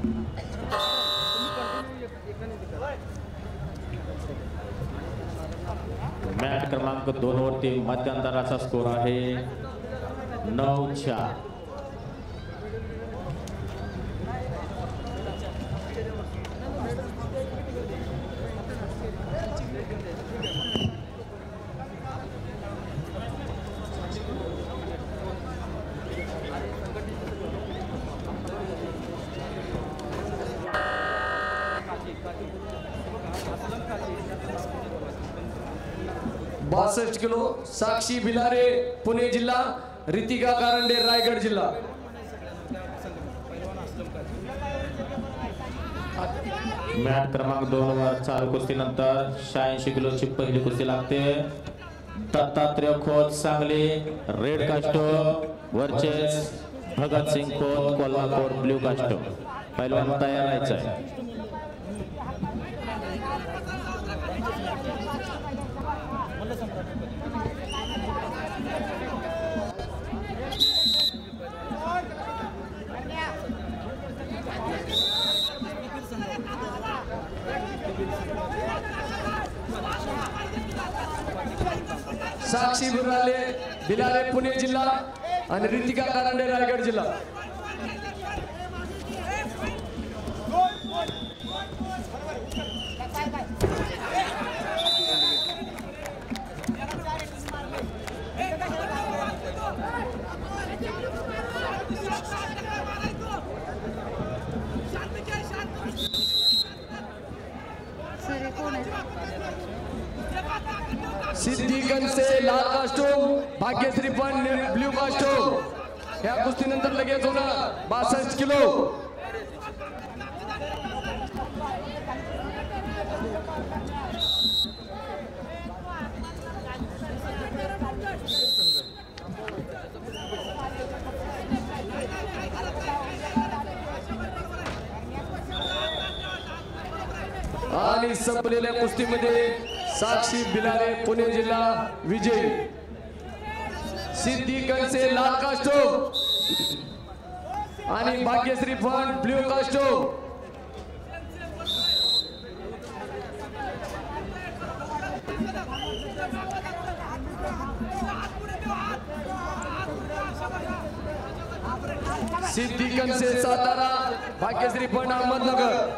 Match क्रमांक 2 वरती मध्यंतराचा score आहे 9-4. बासष्ट किलो साक्षी भिलारे पुणे जिल्हा, रितिका कारंडे रायगड जिल्हा. मॅच क्रमांक 2 वर चालू कुस्तीनंतर 86 किलोची पहिली कुस्ती लागते. Dattatray Khot Sangli red costume versus Bhagat Singh Khot Kolhapur blue costume. पहिलवान तयार राहायचं आहे. साक्षी भिलारे पुणे जिल्हा आणि रितिका कारंडे रायगड जिल्हा. सिद्धिगंज से लाल कास्टूम, भाग्यश्री पण ब्ल्यू कास्टूम. या कुस्तीनंतर लगेच होणार 62 किलो. आणि संपलेल्या कुस्तीमध्ये साक्षी भिलारे पुणे जिल्हा विजयी. सिद्धिगंज से लाल कास्टूम आणि भाग्यश्री फंड ब्ल्यू कास्टूम. सिद्धिगंज से सातारा भाग्यश्री फंड अहमदनगर.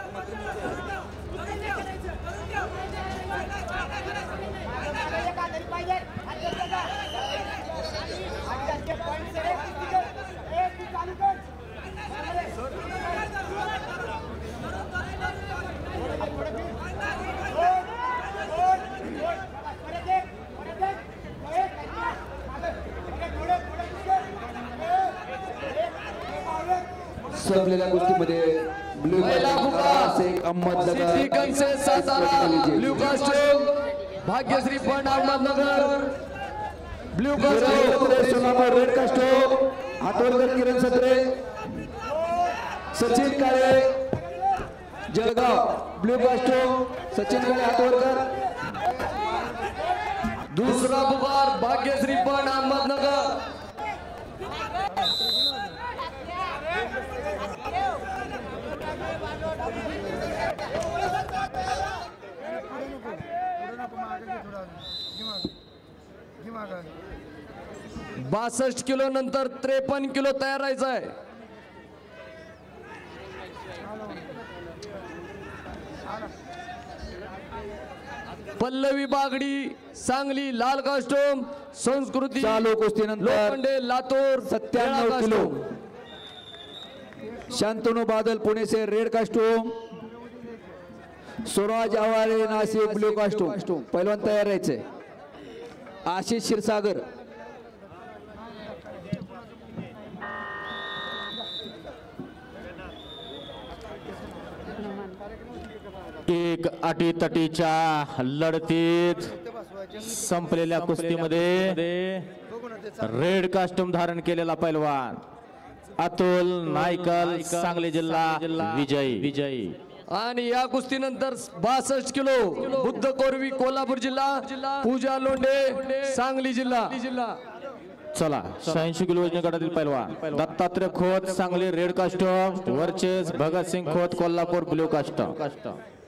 संपलेल्या कुस्तीमध्ये ब्ल्यू सिद्धिगंज से Satara blue costume Bhagyashree Fund Ahmednagar blue costume. Red costume Hatwarkar Kiran Satre, Sachin Kale Jalgaon blue costume. Sachin Kale Hatwarkar. दुसरा बुबार भाग्यश्री फंड अहमदनगर. बासष्ट किलो नंतर 53 किलो तयार राहायचं आहे. पल्लवी बागडी सांगली लाल कास्टूम, संस्कृती चालू कुस्तीनंतर लोखंडे लातूर 97 किलो. शांतनु बादल पुणे से red costume, Swaraj Aware Nashik blue costume. पहिलवान तयार राहायचे. आशिष क्षीरसागर. एक अटीतटीच्या लढतीत संपलेल्या कुस्तीमध्ये रेड कास्टूम धारण केलेला पैलवान अतुल नायकल सांगली जिल्हा विजयी. आणि या कुस्तीनंतर 62 किलो बुद्ध कोरवी कोल्हापूर जिल्हा, पूजा लोंढे सांगली जिल्हा. चला 86 किलो वजनी गटातील पैलवान Dattatray Khot Sangli red costume versus Bhagatsingh Khot Kolhapur blue costume